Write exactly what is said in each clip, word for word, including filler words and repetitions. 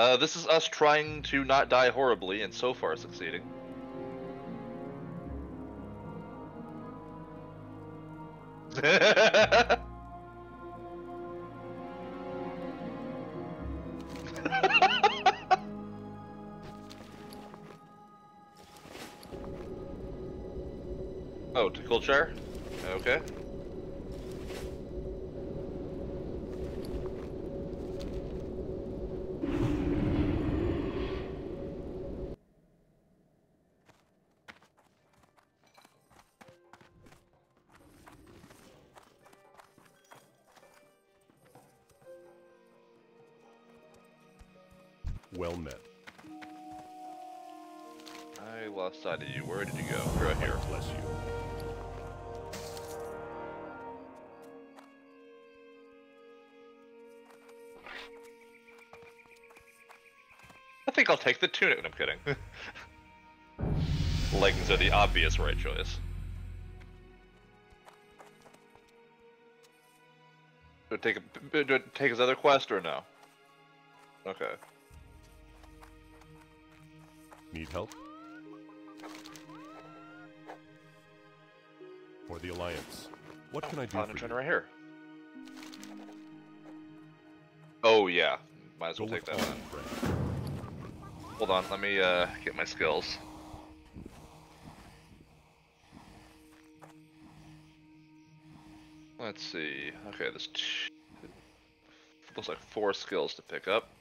Uh, this is us trying to not die horribly, and so far succeeding. Oh, tickle chair? Okay. Well met. I lost sight of you. Where did you go? You're right here. Bless you. I think I'll take the tunic. I'm kidding. Leggings are the obvious right choice. Do it take a, do it take his other quest or no? Okay. Need help? For the Alliance. What can I do Found for a trainer you? right here. Oh yeah, might as well Go take that with one. all, friend. Hold on, let me uh, get my skills. Let's see. Okay, there's two, looks like four skills to pick up.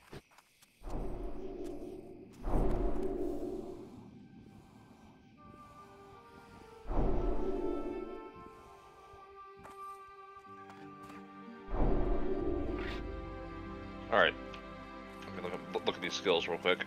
All right. Let me look at, look at these skills real quick.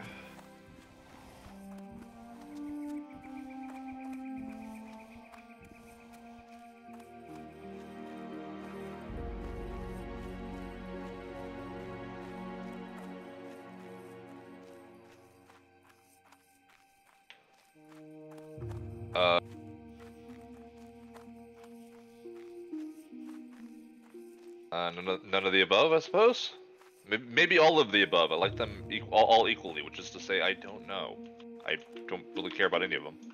Uh, uh, none of, none of the above, I suppose? Maybe, maybe all of the above. I like them equal, all, all equally, which is to say I don't know. I don't really care about any of them.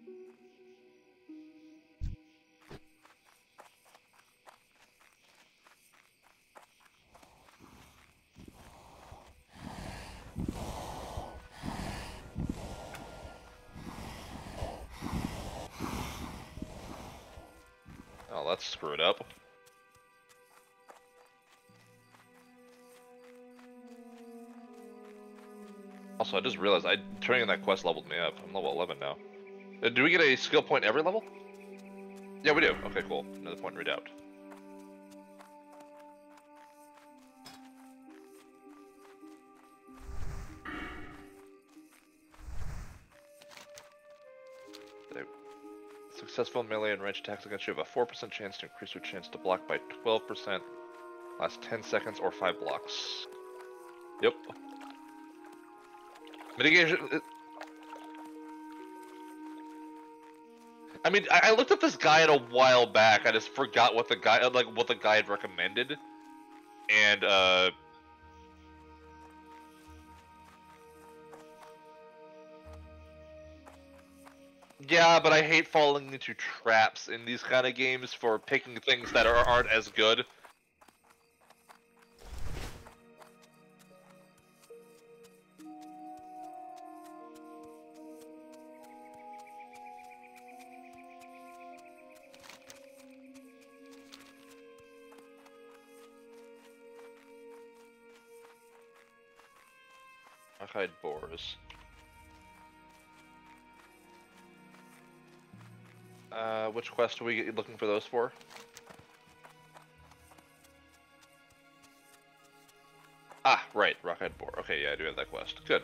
Oh, that's screwed up. Also, I just realized I turning in that quest leveled me up. I'm level eleven now. Uh, do we get a skill point every level? Yeah, we do. Okay, cool. Another point in redoubt. Successful melee and range attacks against you have a four percent chance to increase your chance to block by twelve percent. Last ten seconds or five blocks. Yep. Mitigation. It, I mean, I, I looked up this guide a while back. I just forgot what the guy, like, what the guide recommended, and uh. Yeah, but I hate falling into traps in these kind of games for picking things that are, aren't as good. Hide boars. Uh, which quest are we looking for those for? Ah, right, Rockhead Boar. Okay, yeah, I do have that quest. Good.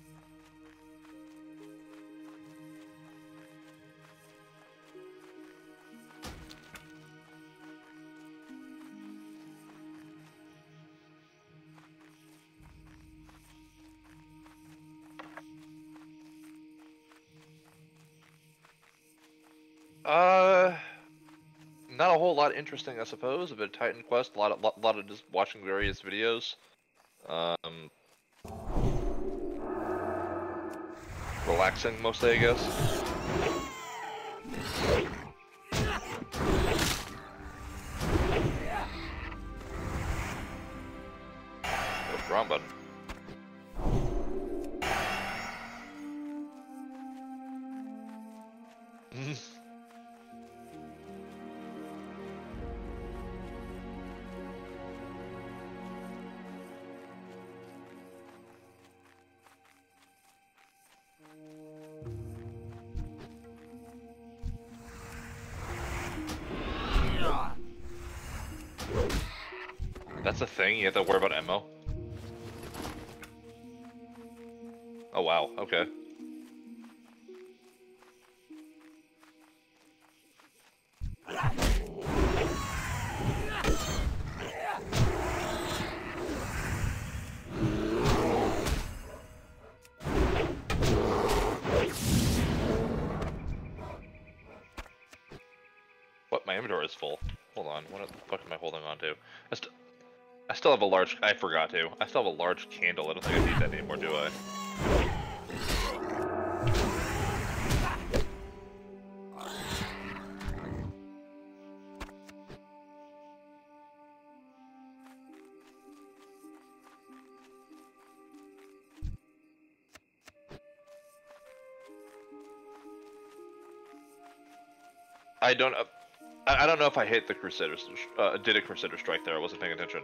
Uh, not a whole lot interesting, I suppose. A bit of Titan quest, a lot of lot, lot of just watching various videos. Um, relaxing mostly, I guess. Oh, wrong button. That's a thing? You have to worry about ammo? Oh wow, okay. What? My inventory is full. Hold on, what the fuck am I holding on to? I, st I still have a large... I forgot to. I still have a large candle. I don't think I need that anymore, do I? I don't... Uh, I, I don't know if I hit the Crusader... Uh, did a Crusader strike there. I wasn't paying attention.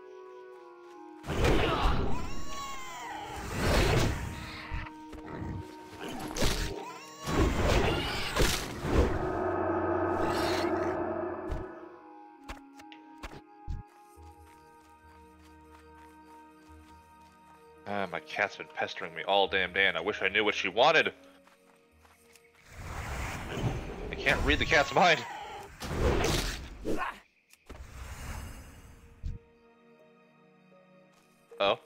Ah, my cat's been pestering me all damn day, and I wish I knew what she wanted. I can't read the cat's mind. Oh.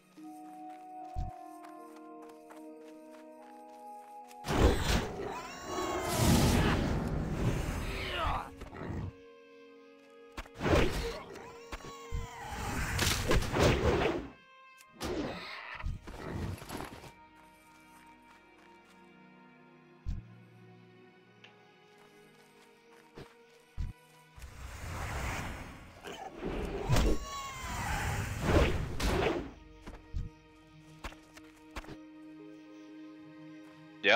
Yeah?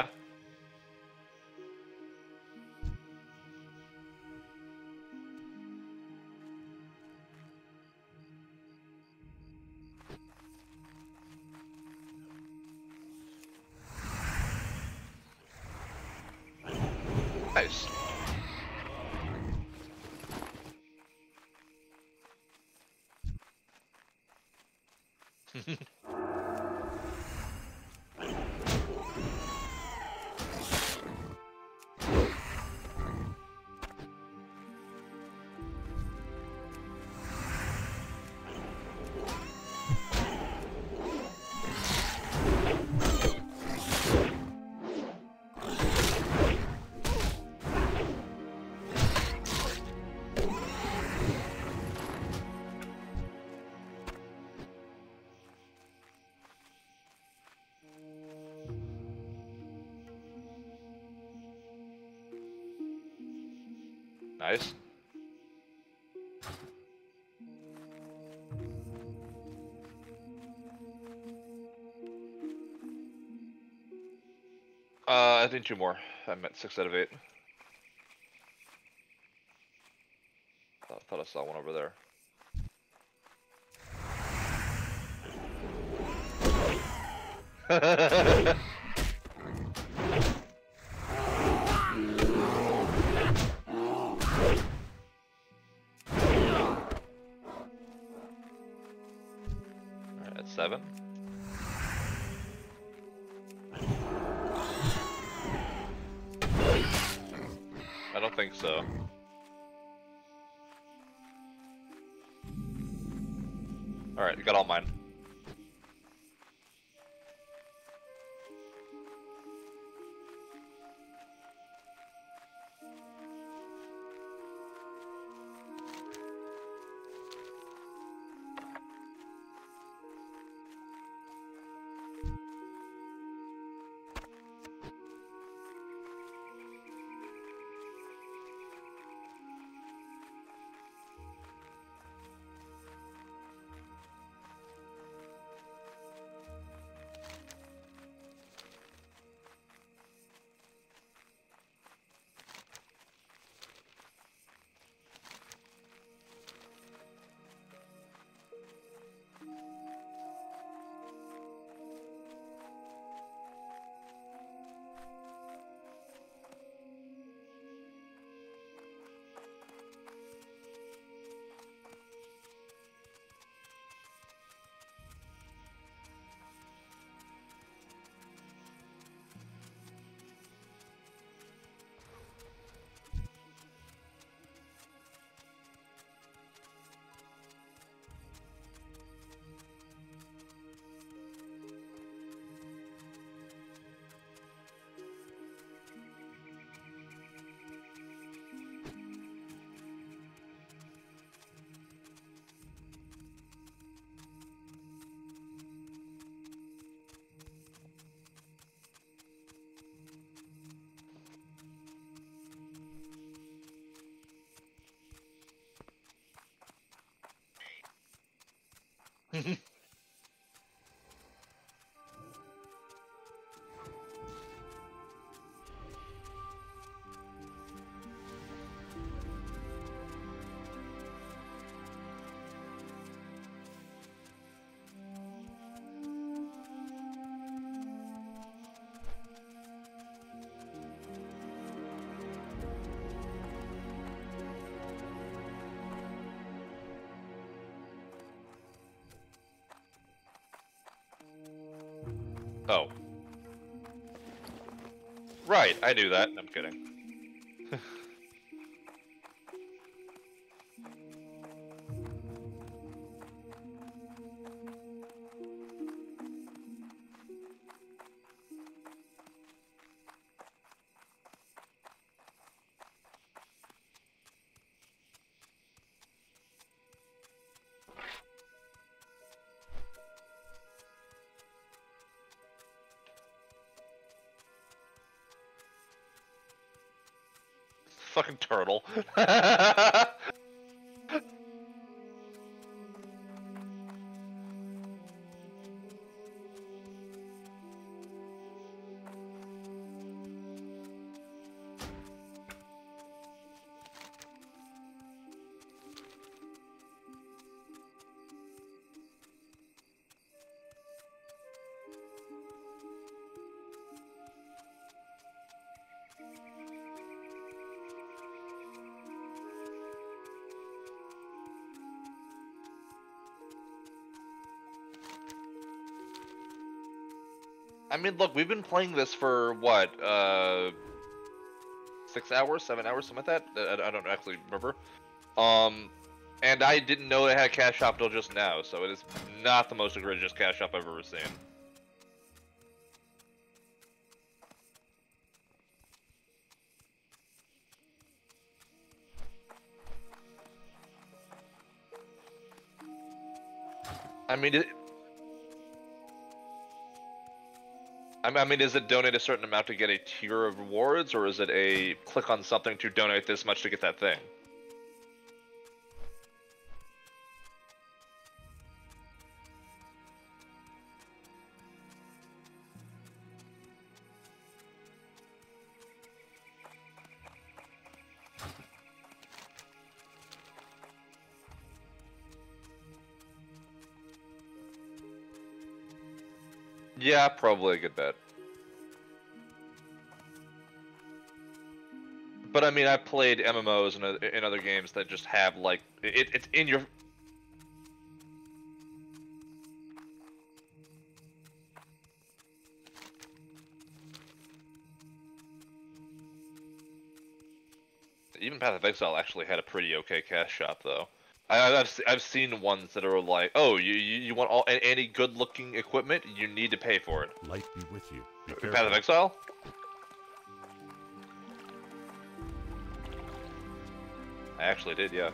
Nice. Nice. Uh, I think two more. I'm at six out of eight. I thought I saw one over there. Alright, at seven. I don't think so. Alright, you got all mine. Oh. Right, I knew that. I'm kidding. Fucking turtle. I mean, look, we've been playing this for what, uh, six hours, seven hours, something like that. I, I don't actually remember. Um, and I didn't know it had a cash shop till just now, so it is not the most egregious cash shop I've ever seen. I mean, it, I mean, is it donate a certain amount to get a tier of rewards, or is it a click on something to donate this much to get that thing? Yeah, probably a good bet. But I mean, I've played M M Os and in other games that just have like it, it's in your. Even Path of Exile actually had a pretty okay cash shop though. I, I've I've seen ones that are like, oh, you you, you want all any good looking equipment, you need to pay for it. Light be with you. Be Path careful. of Exile. I actually did, yeah.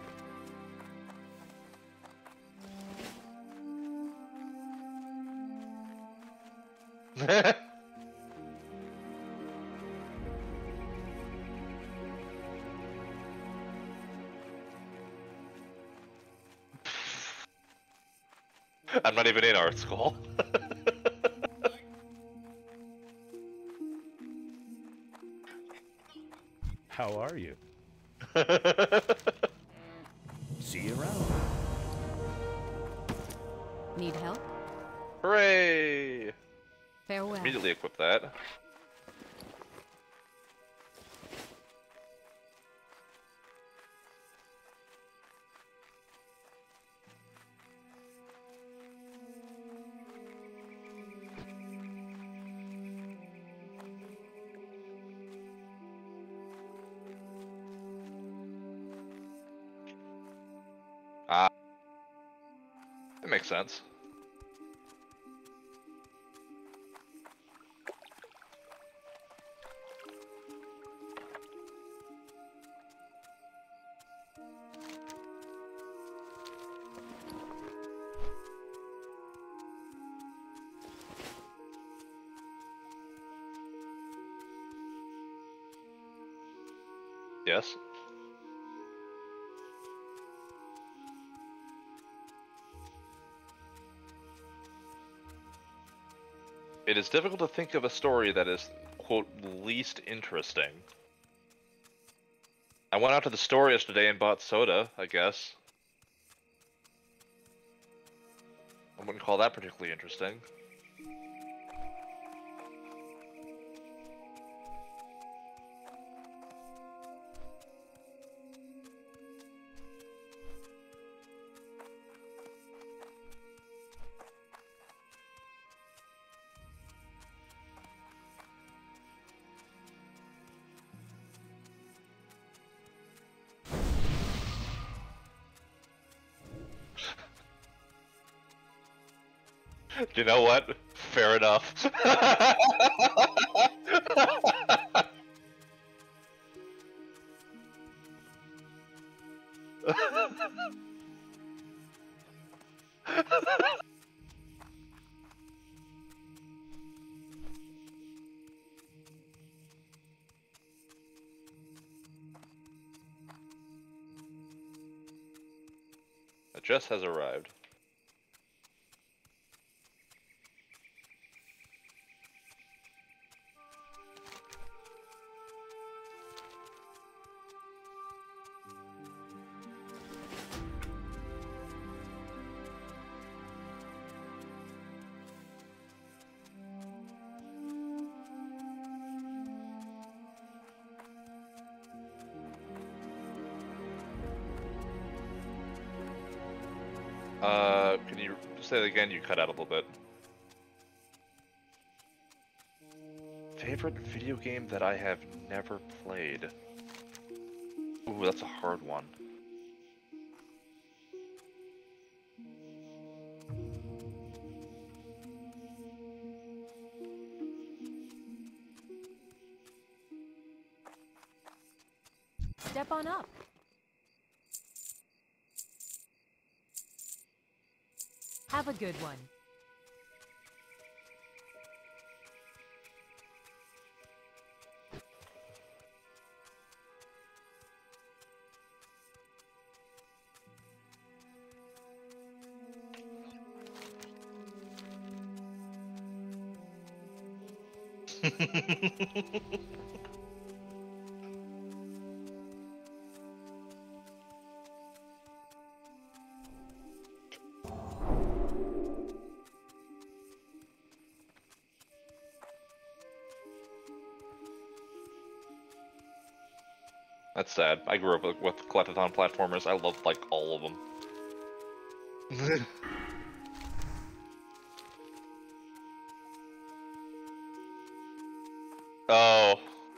I'm not even in art school. How are you? See you around. Need help? Hooray! Farewell. Immediately equip that. Ah, that makes sense. Yes. It is difficult to think of a story that is, quote, least interesting. I went out to the store yesterday and bought soda, I guess. I wouldn't call that particularly interesting. You know what? Fair enough. Jess has arrived. Uh, can you say that again? You cut out a little bit. Favorite video game that I have never played? Ooh, that's a hard one. Step on up. Have a good one. That's sad. I grew up with, with collectathon platformers. I loved, like, all of them. Oh.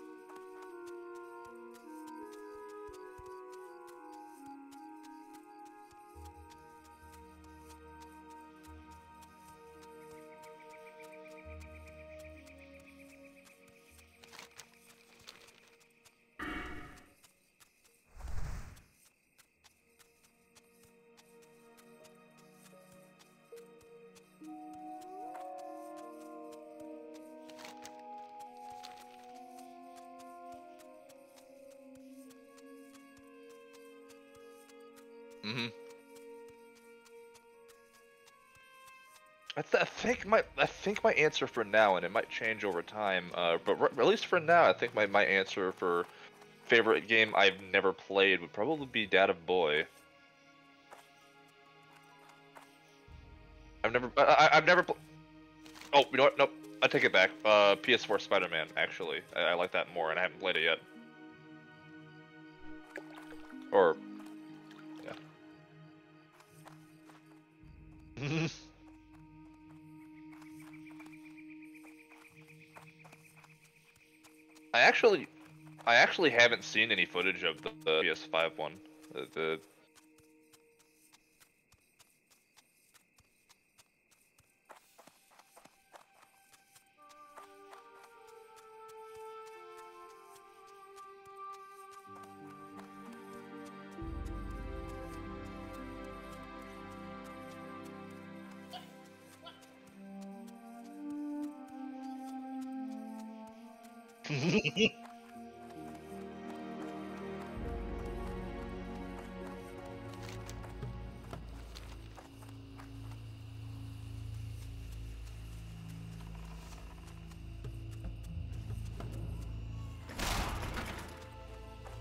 Mm-hmm. I, th I think my I think my answer for now, and it might change over time, uh, but r at least for now, I think my my answer for favorite game I've never played would probably be Dad of Boy. I've never I, I- I've never. Pl oh, you know what? Nope. I take it back. Uh, P S four Spider-Man. Actually, I, I like that more, and I haven't played it yet. Or, yeah. I actually, I actually haven't seen any footage of the, the P S five one. The, the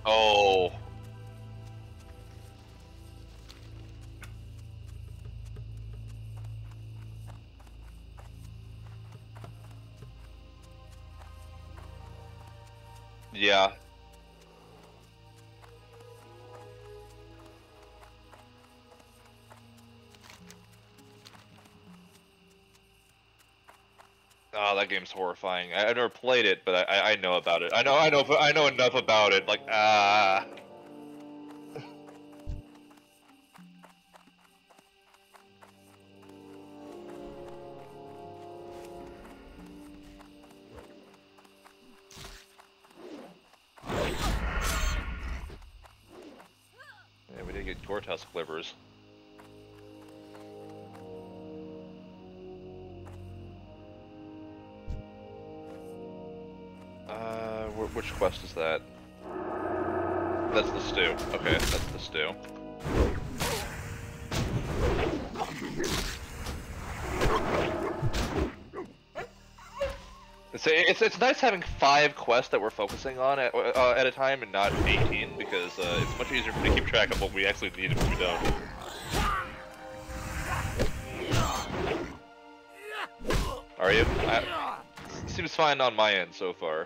Oh. Yeah. Oh, that game's horrifying. I, I never played it, but I, I know about it. I know, I know, I know enough about it. Like, ah. Yeah, we did get Gortusk livers. Uh, wh which quest is that? That's the stew. Okay, that's the stew. It's, it's it's nice having five quests that we're focusing on at uh, at a time and not eighteen, because uh, it's much easier for me to keep track of what we actually need and what we don't. Are you? I, seems fine on my end so far.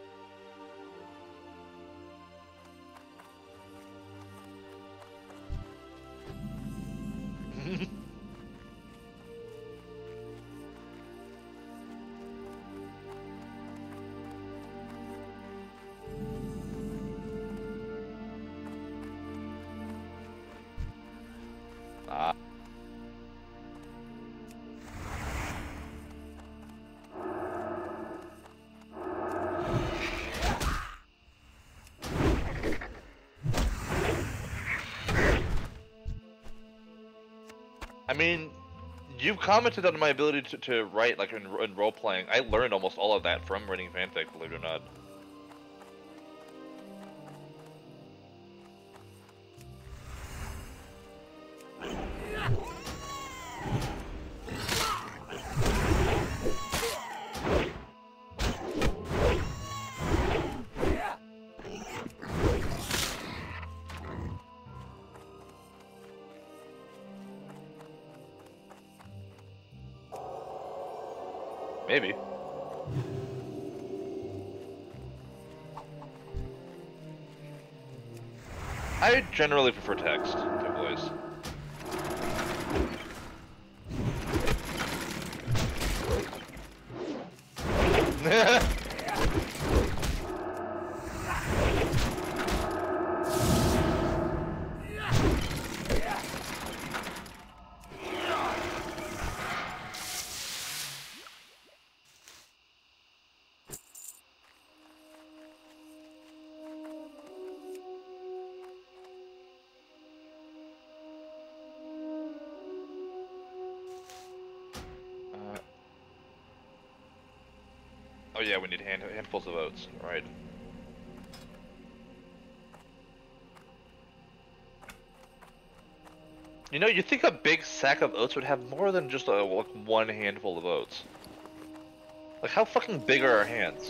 Ah. I mean, you commented on my ability to, to write, like, in, in role-playing. I learned almost all of that from writing fanfic, believe it or not. Maybe. I generally prefer text to voice. Oh yeah, we need hand handfuls of oats, right? You know, you think a big sack of oats would have more than just a, like, one handful of oats. Like, how fucking big are our hands?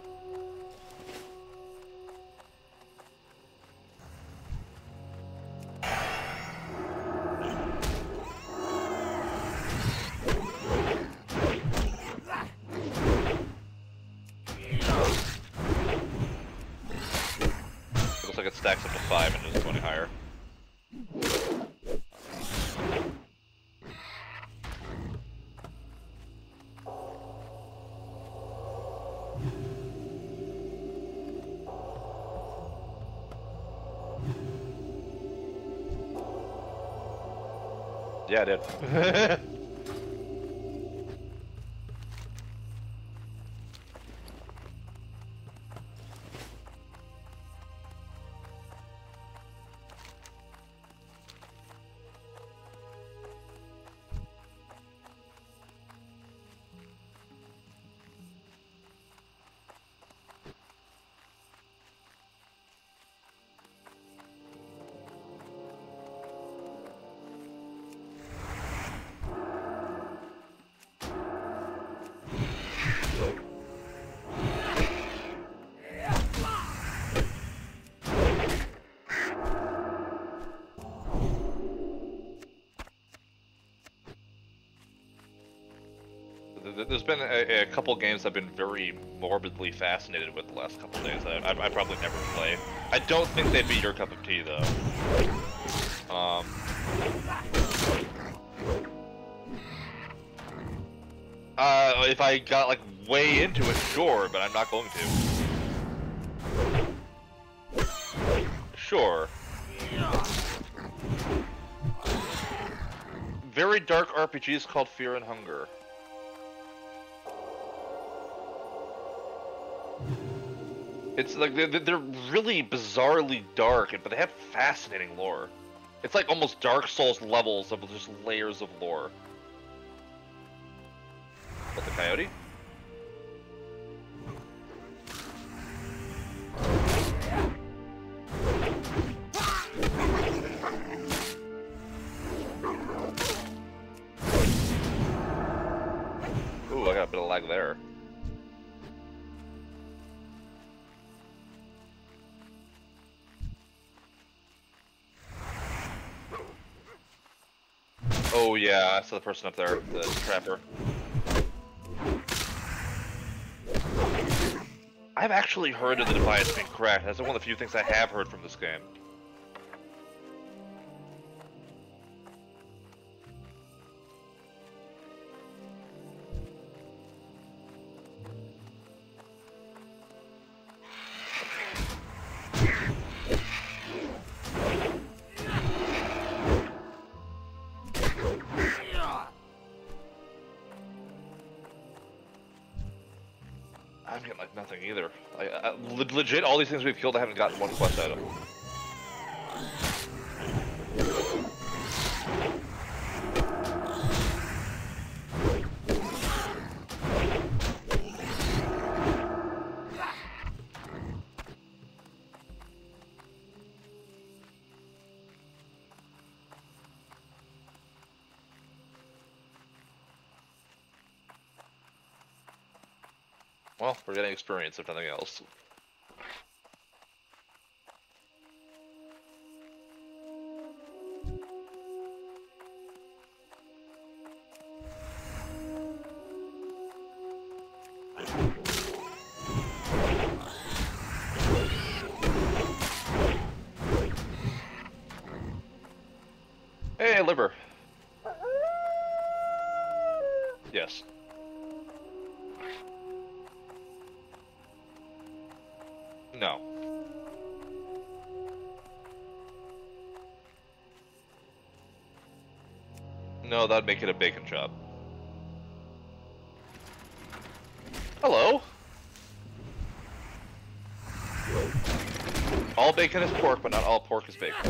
It looks like it stacks up to five and doesn't go any higher. Yeah, I did. th- there's been a, a couple games I've been very morbidly fascinated with the last couple days. I, I, I probably never play. I don't think they'd be your cup of tea though. Um. Uh, if I got like way into it, sure, but I'm not going to. Sure. Very dark R P Gs called Fear and Hunger. It's like they're, they're really bizarrely dark, but they have fascinating lore. It's like almost Dark Souls levels of just layers of lore. What, the coyote? Ooh, I got a bit of lag there. Oh yeah, I saw the person up there, the trapper. I've actually heard of the device being cracked. That's one of the few things I have heard from this game. I'm getting like nothing either. I, I, le legit, all these things we've killed, I haven't gotten one quest item. Well, we're getting experience if nothing else. Hey, liver. Yes. No. No, that'd make it a bacon chop. Hello. All bacon is pork, but not all pork is bacon.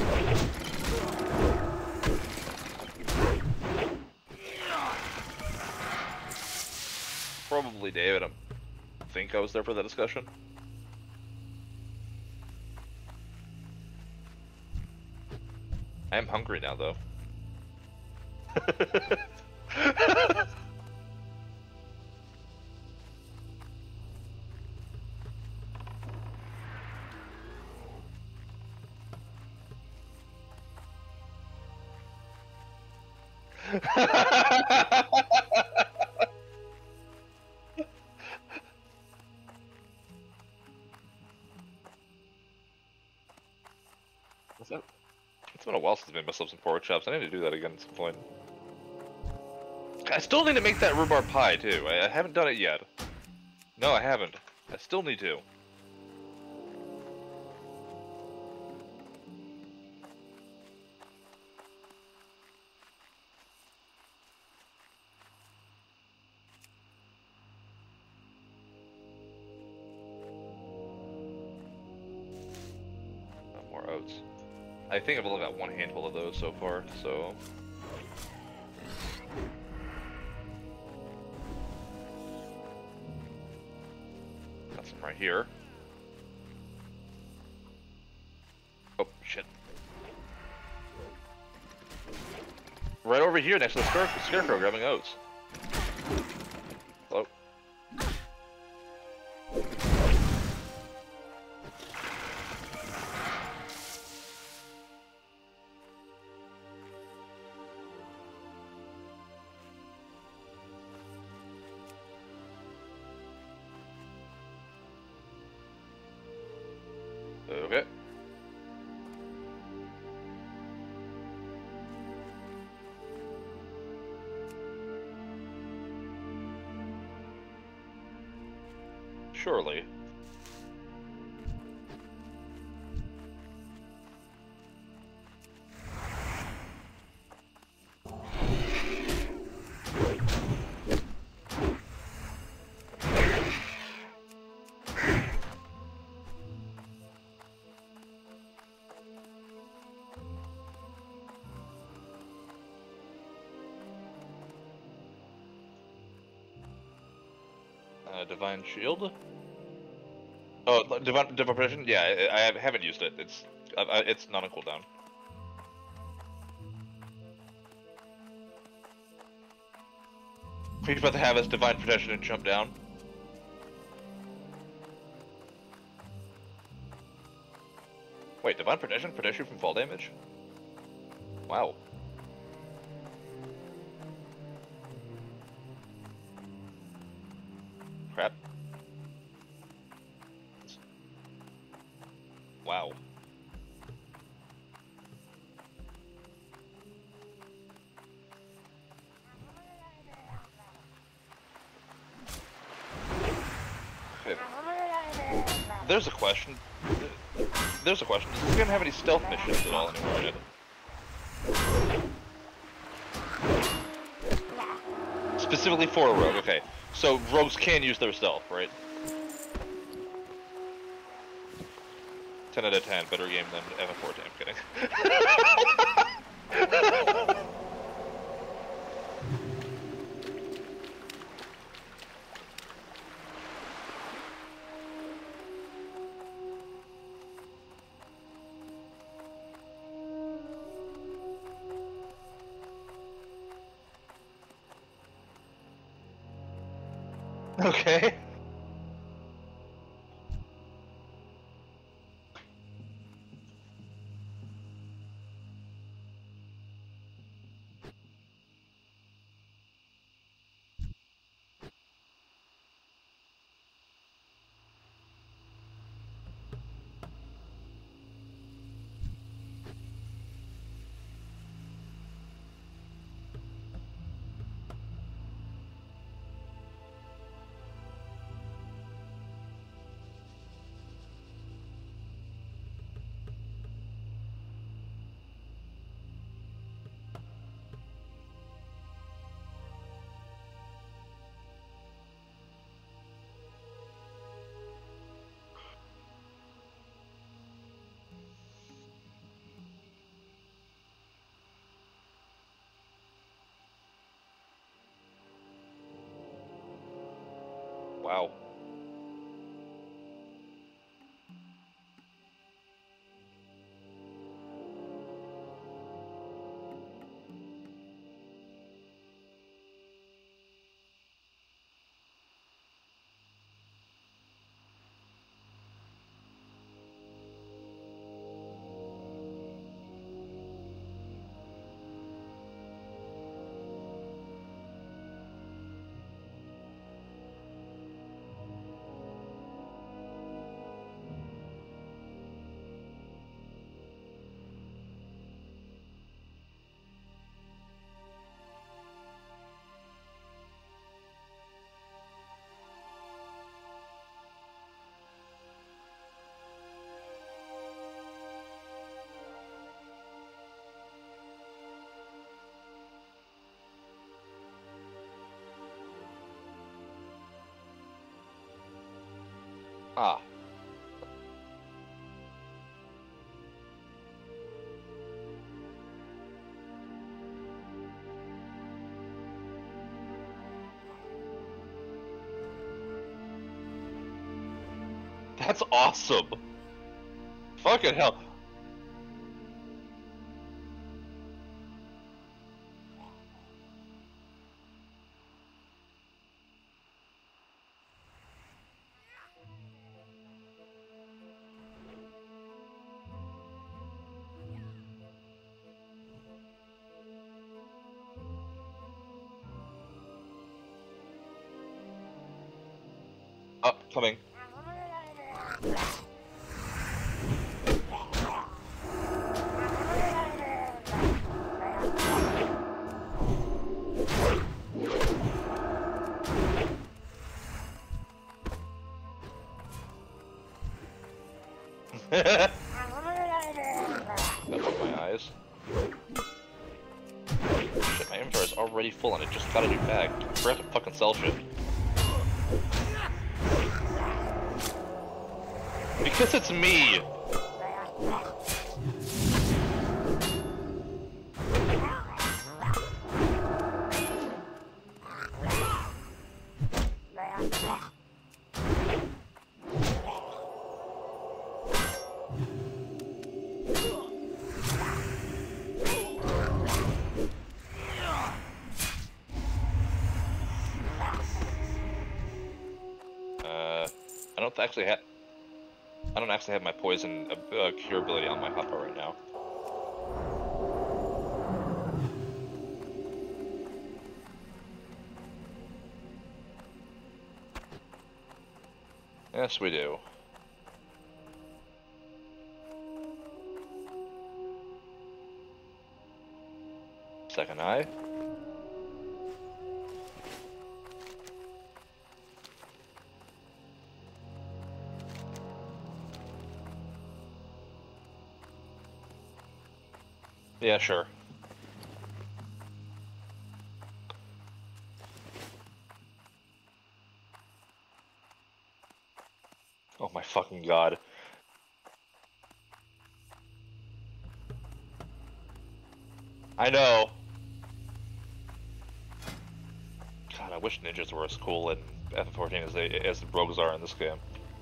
Probably David. I think I was there for the discussion. I am hungry now, though. What's that? It's been a while since I made myself some pork chops. I need to do that again at some point. I still need to make that rhubarb pie, too. I, I haven't done it yet. No, I haven't. I still need to. Not more oats. I think I've only got one handful of those so far, so... Got some right here. Oh, shit. Right over here next to the scare scarecrow grabbing oats. Hello? surely. Uh, Divine Shield? Oh, Divine, Divine Protection? Yeah, I, I haven't used it. It's uh, it's not on cooldown. He's about to have his Divine Protection and jump down. Wait, Divine Protection protects you from fall damage? Wow. Crap. Wow. Okay. There's a question. There's a question. Does this game have any stealth missions at all anymore in it? Specifically for a rogue, okay. So rogues can use their stealth, right? ten out of ten, better game than F F fourteen, I'm kidding. Okay. Wow. Ah. That's awesome. Fucking hell. Oh, coming. That's my eyes. Shit, my inventory is already full and it just got a new bag. I forgot to fucking sell shit. Because it's me! Uh, I don't actually have. I don't actually have my poison uh, uh, cure ability on my hotbar right now. Yes, we do. Second eye. Yeah, sure. Oh my fucking god. I know. God, I wish ninjas were as cool in F F fourteen as they as the rogues are in this game.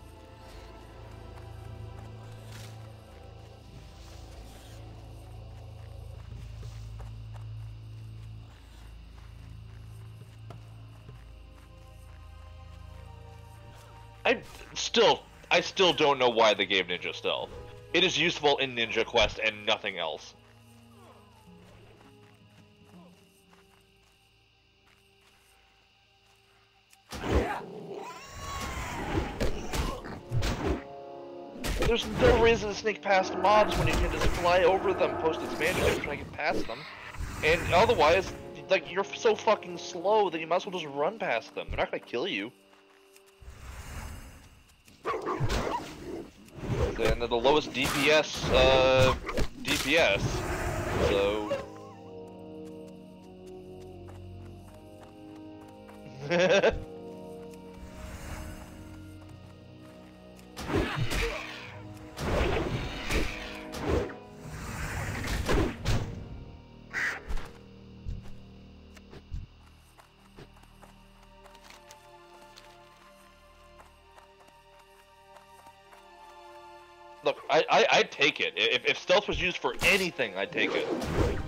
I still, I still don't know why they gave Ninja Stealth. It is useful in Ninja Quest and nothing else. There's no reason to sneak past mobs when you can just fly over them post-expansion every time you get past them. And otherwise, like, you're so fucking slow that you might as well just run past them. They're not gonna kill you. And they're the lowest D P S, uh, D P S, so... Look, I, I, I'd take it. If, if stealth was used for anything, I'd take it.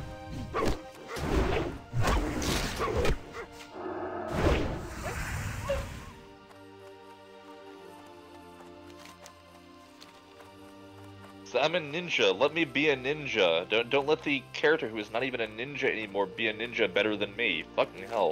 So I'm a ninja. Let me be a ninja. Don't don't let the character who is not even a ninja anymore be a ninja better than me. Fucking hell.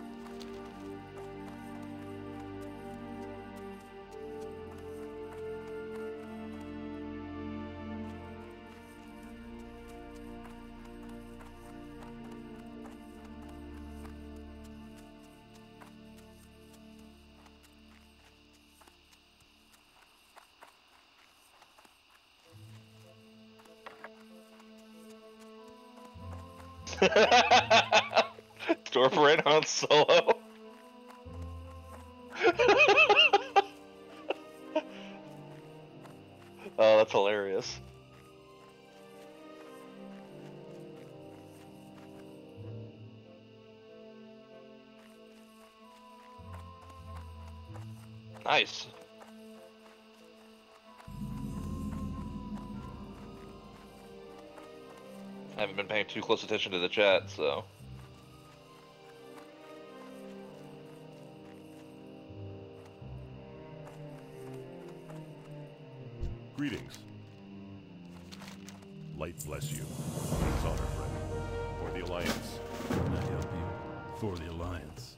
Dwarf ran on solo. Oh, that's hilarious. Nice. I haven't been paying too close attention to the chat, so... Greetings. Light bless you. It's honor, friend. For the Alliance. Can I help you? For the Alliance.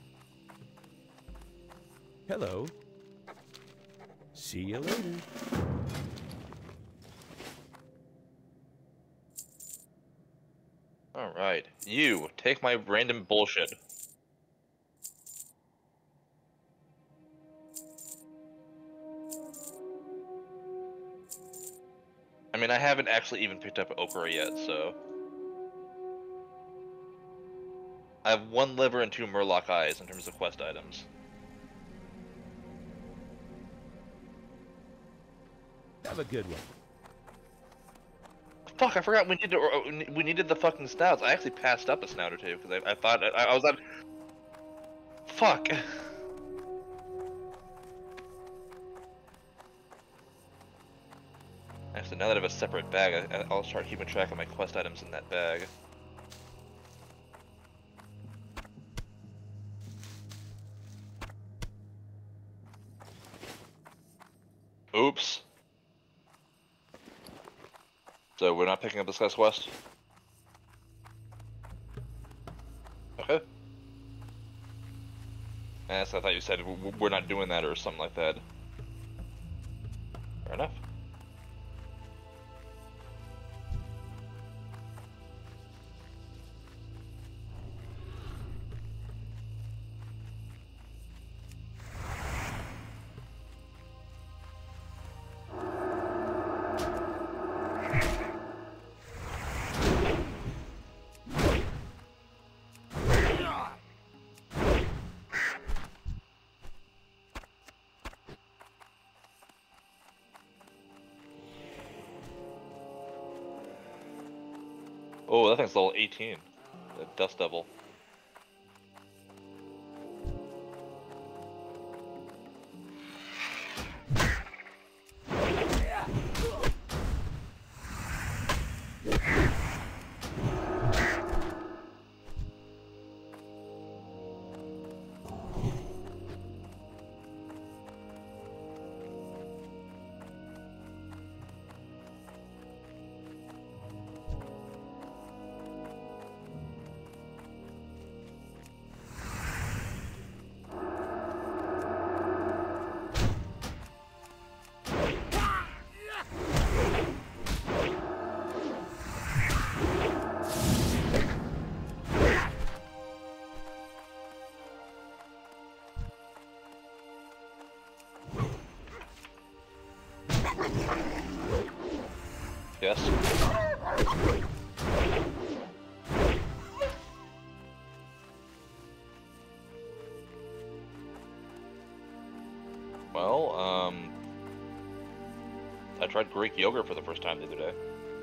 Hello. See you later. Alright, you, take my random bullshit. mean, I haven't actually even picked up okra yet, so... I have one liver and two murloc eyes in terms of quest items. Have a good one. Fuck, I forgot we needed to, we needed the fucking snouts. I actually passed up a snout or two because I, I thought I, I was on. Fuck. Actually, now that I have a separate bag, I, I'll start keeping track of my quest items in that bag. Oops. So we're not picking up this guy's quest? Okay. Yes, I thought you said we're not doing that or something like that. Fair enough. Oh, that thing's level eighteen. The Dust Devil. Yes. Well, um... I tried Greek yogurt for the first time the other day.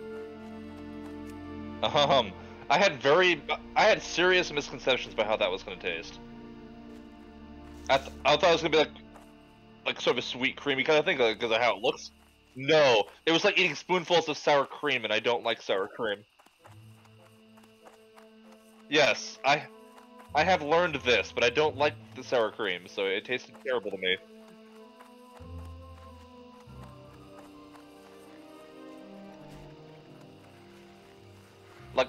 Um, I had very... I had serious misconceptions about how that was going to taste. I, th I thought it was going to be like... like sort of a sweet, creamy kind of thing, because of how it looks. No, it was like eating spoonfuls of sour cream, and I don't like sour cream. Yes, I I have learned this, but I don't like the sour cream, so it tasted terrible to me. Like...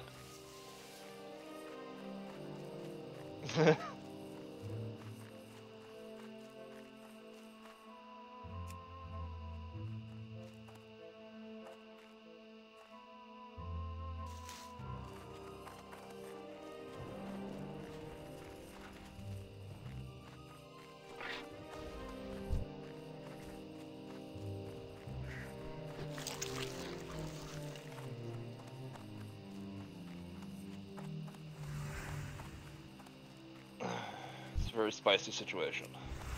It's a very spicy situation.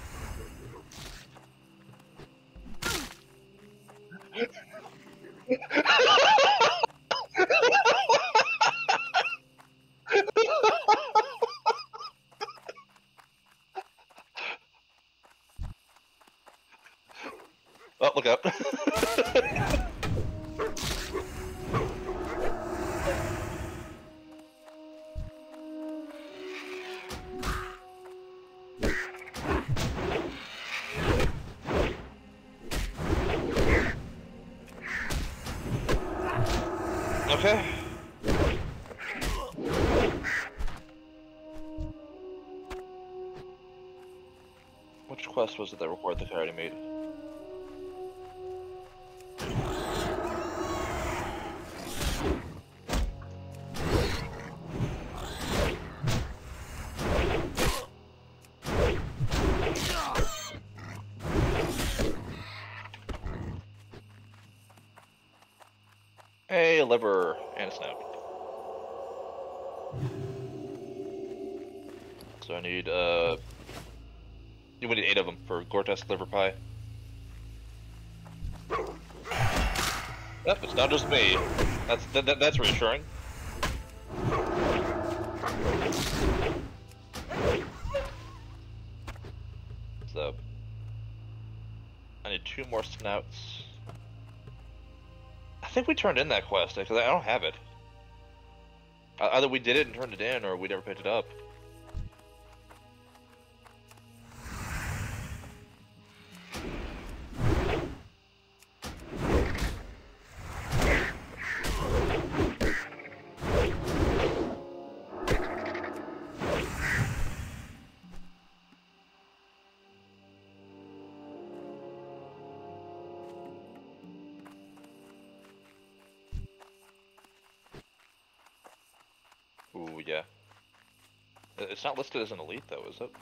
Oh, look out. Okay. Which quest was it that required the clarity meat? Yay, liver and a snout. So I need, uh... we need eight of them for Gore-Tex liver pie. Yep, it's not just me. That's that, that, that's reassuring. So... I need two more snouts. I think we turned in that quest, because I don't have it. Either we did it and turned it in, or we never picked it up. Ooh, yeah. It's not listed as an elite, though, is it?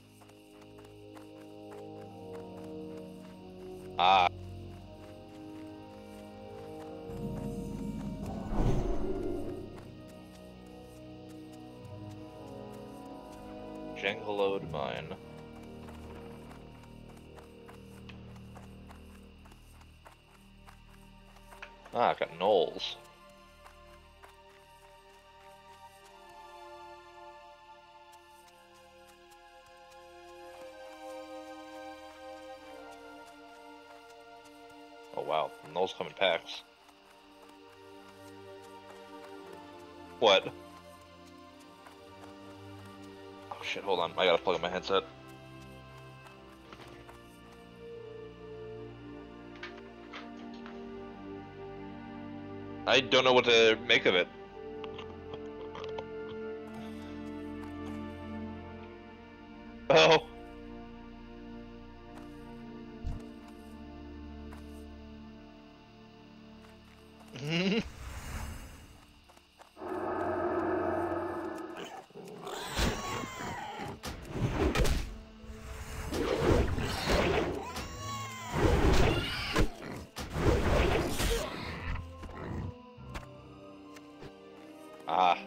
Ah. Jangalode mine. Ah, I got gnolls. Oh wow, gnolls come in packs. What? Oh shit, hold on, I gotta plug in my headset. I don't know what to make of it. Oh. Ah.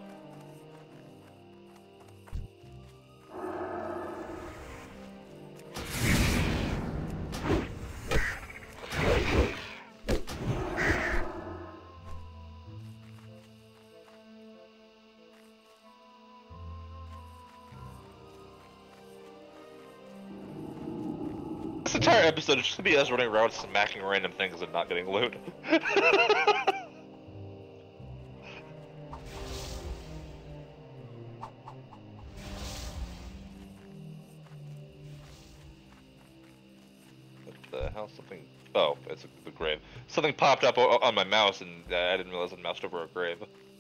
This entire episode is just gonna be us running around smacking random things and not getting loot. What the hell? Something. Oh, it's a, a grave. Something popped up o on my mouse, and uh, I didn't realize it moused over a grave.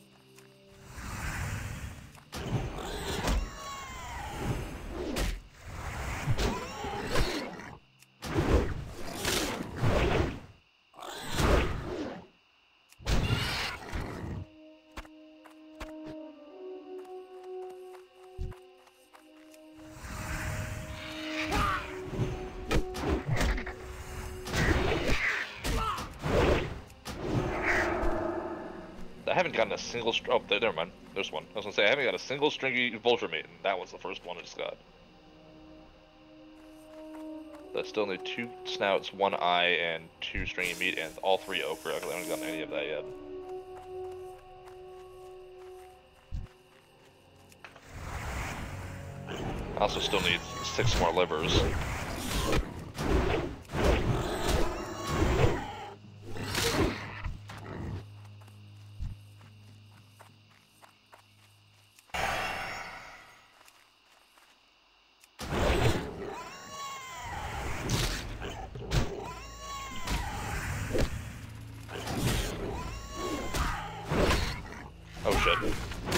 I haven't gotten a single str- oh, there, never mind. There's one. I was gonna say, I haven't got a single stringy vulture meat, and that was the first one I just got. I still need two snouts, one eye, and two stringy meat, and all three okra, because I haven't gotten any of that yet. I also still need six more livers. Oh shit.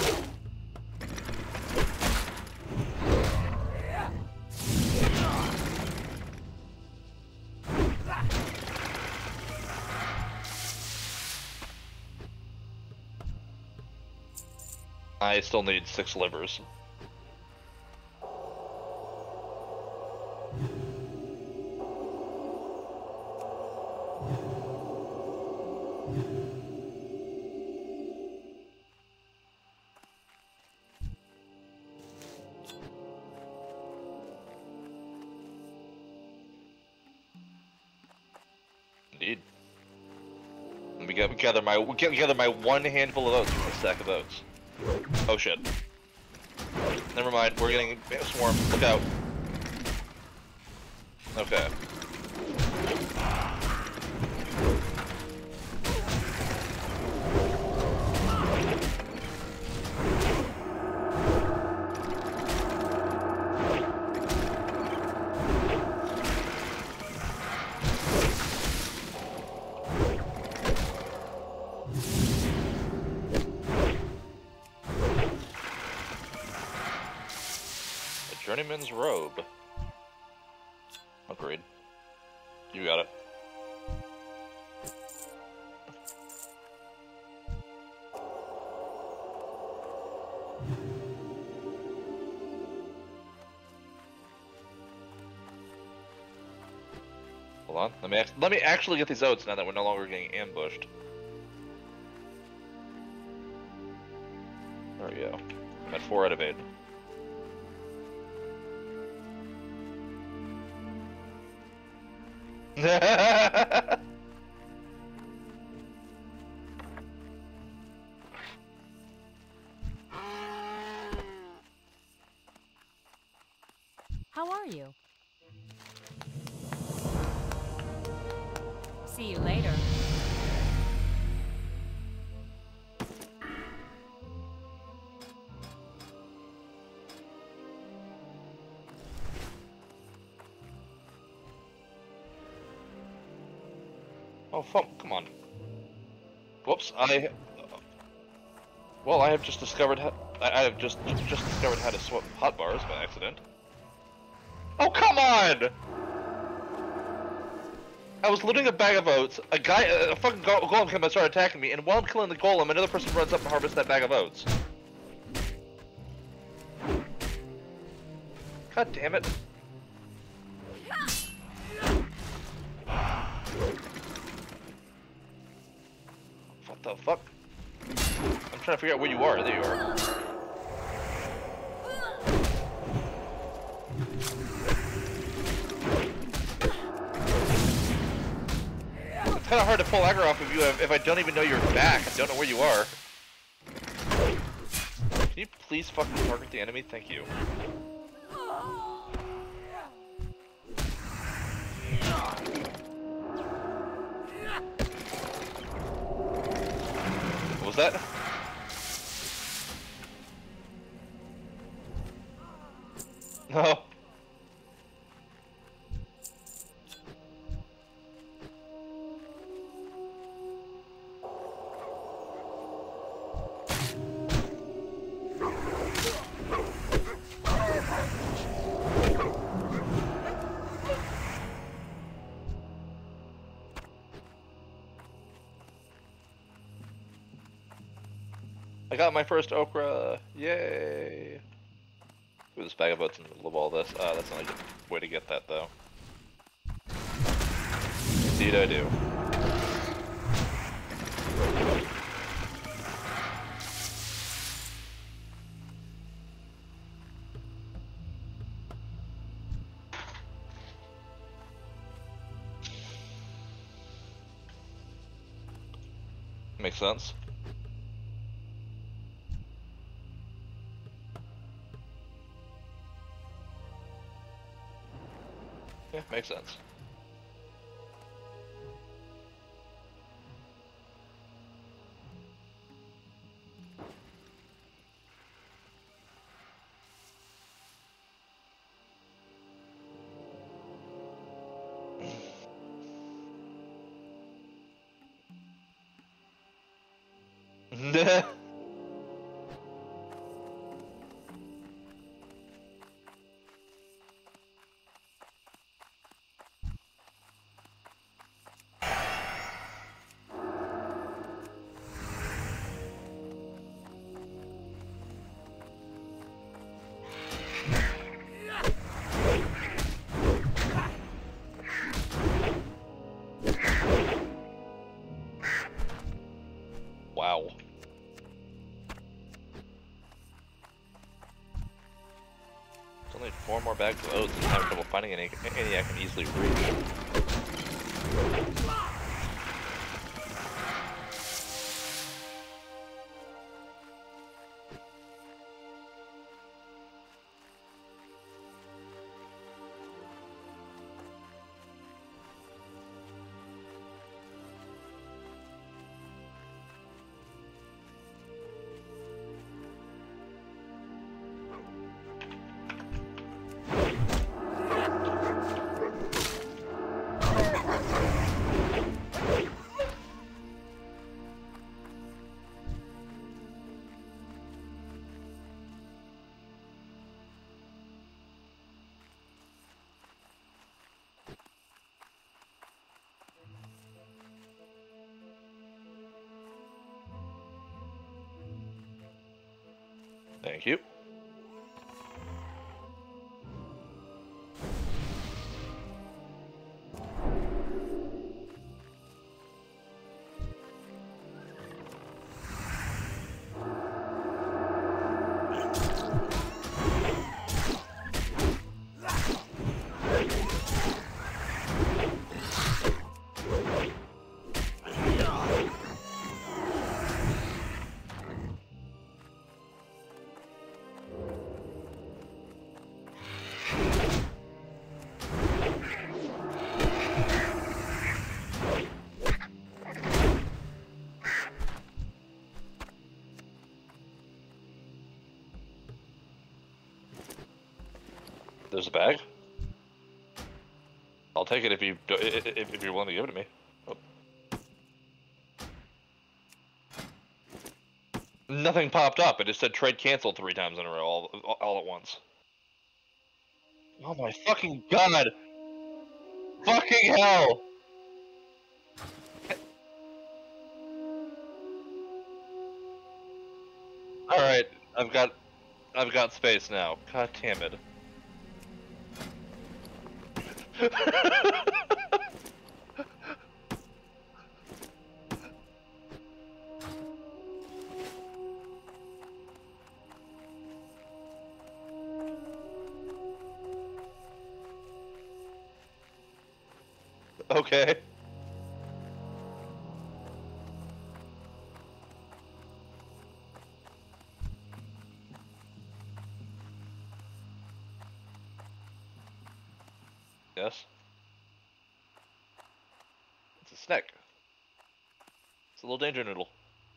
I still need six livers. Gather, gather my gather my one handful of oats from a stack of oats. Oh shit. Never mind. We're getting swarmed. Look out. Okay. Journeyman's robe. Agreed. You got it. Hold on. Let me act let me actually get these oats now that we're no longer getting ambushed. There we go. I'm at four out of eight. How are you? See you later. Oh, fuck, come on. Whoops, I... Well, I have just discovered how... I have just just discovered how to swap hot bars by accident. Oh, come on! I was looting a bag of oats, a guy, a fucking go golem came and started attacking me, and while I'm killing the golem, another person runs up and harvests that bag of oats. God damn it. What the fuck? I'm trying to figure out where you are. There you are. It's kind of hard to pull aggro off of you if I don't even know you're back. I don't know where you are. Can you please fucking target the enemy? Thank you. What was that? No. I got my first okra! Yay! Ooh, this bag of oats in the middle of all this. Uh, that's not a good way to get that, though. Indeed I do. Makes sense. Yeah, makes sense. Wow. There's only four more bags of oats and I'm having trouble finding any, any I can easily reach. Thank you. There's a bag. I'll take it if you if, if you're willing to give it to me. Oh. Nothing popped up. It just said trade canceled three times in a row, all all, all at once. Oh my fucking god! Fucking hell! All right, I've got I've got space now. God damn it. Okay. Yes. It's a snake. It's a little danger noodle.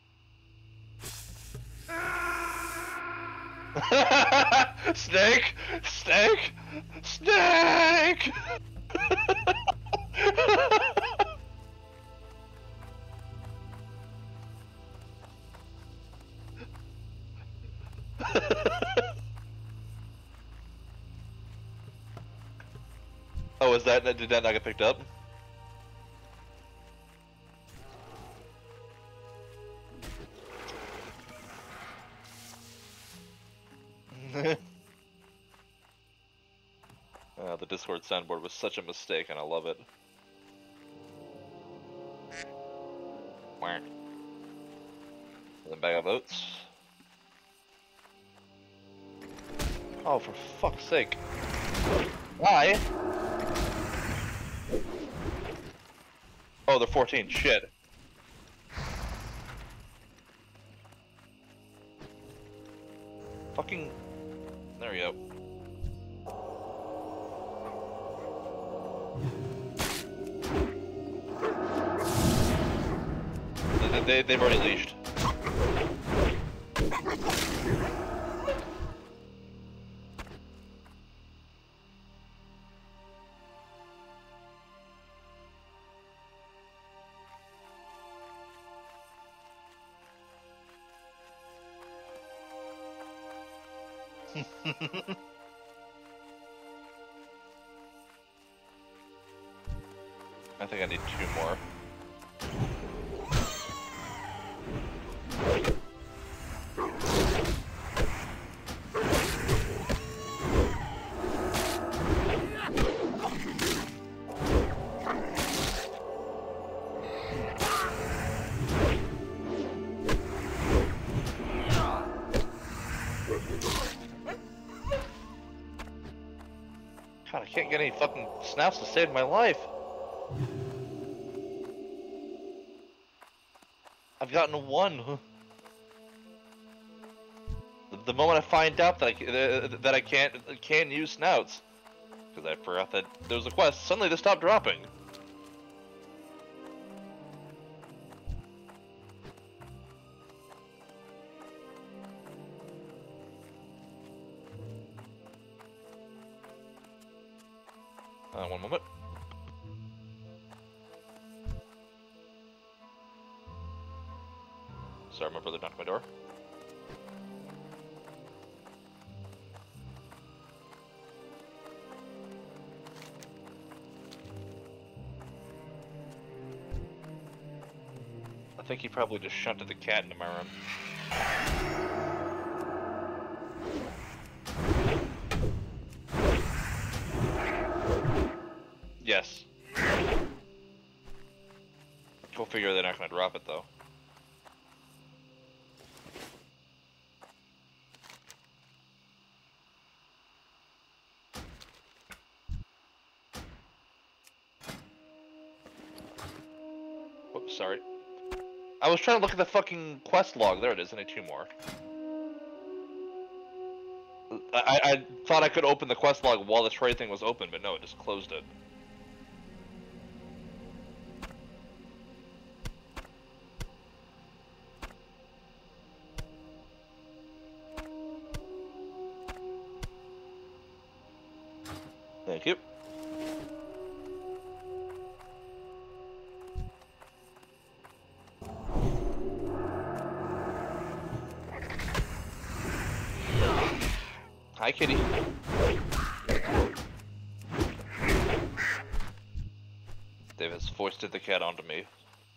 Snake! Snake! Snake! Oh, is that, did that not get picked up? Uh, the Discord soundboard was such a mistake, and I love it. Whack. And then bag of oats. Oh, for fuck's sake. Why? Oh, they're fourteen. Shit. Fucking... There we go. They, they, they've already leashed. I think I need two more. God, I can't get any fucking snaps to save my life. I've gotten one. The, the moment I find out that I, uh, that I can't can use snouts, because I forgot that there was a quest, suddenly they stopped dropping. Uh, one moment. Sorry, my brother knocked my door. I think he probably just shunted the cat into my room. figure they're not gonna drop it though. Oops, sorry. I was trying to look at the fucking quest log. There it is. I need two more. I, I thought I could open the quest log while the trade thing was open, but no, it just closed it. Thank you. Hi, kitty. Dave has foisted the cat onto me.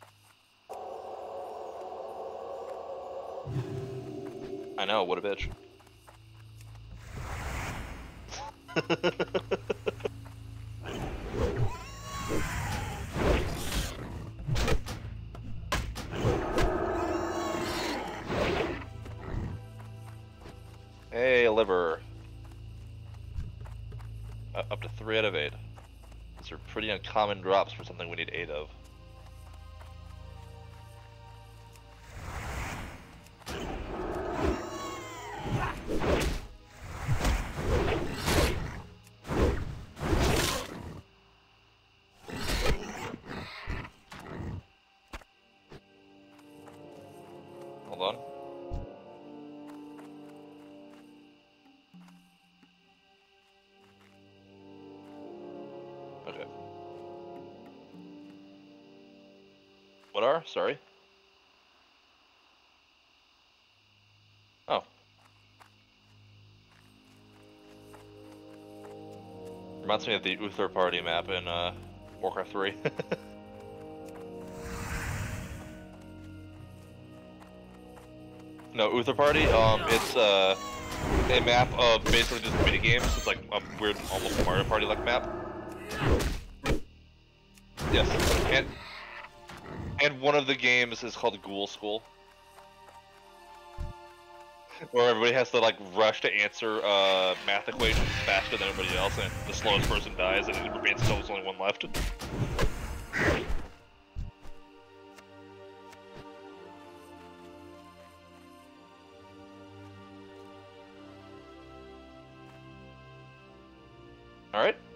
I know, what a bitch. Hey, liver. Uh, up to three out of eight. These are pretty uncommon drops for something we need eight of. Hold on. Okay. What are? Sorry. Oh. Reminds me of the Uther Party map in uh, Warcraft three. No, Uther Party, um, it's uh, a map of basically just mini games. It's like a weird, almost Mario Party-like map. Yes, and and one of the games is called Ghoul School, where everybody has to like rush to answer uh, math equations faster than everybody else, and the slowest person dies, and it remains until there's only one left. All right.